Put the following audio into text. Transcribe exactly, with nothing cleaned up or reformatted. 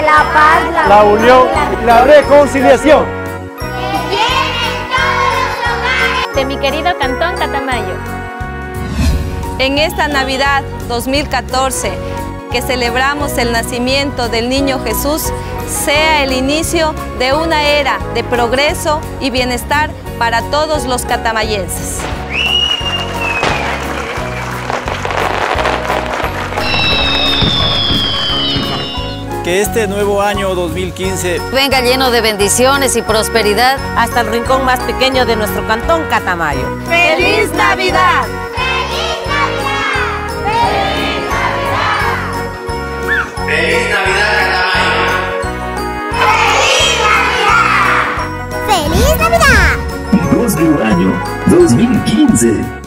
la paz, la, la unión y la reconciliación. Que llenen todos los hogares de mi querido Cantón Catamayo. En esta Navidad dos mil catorce, que celebramos el nacimiento del Niño Jesús, sea el inicio de una era de progreso y bienestar para todos los catamayenses. Que este nuevo año dos mil quince venga lleno de bendiciones y prosperidad hasta el rincón más pequeño de nuestro Cantón Catamayo. ¡Feliz Navidad! ¡Feliz Navidad! ¡Feliz Navidad! ¡Feliz Navidad! ¡Feliz Navidad! Próspero año dos mil quince.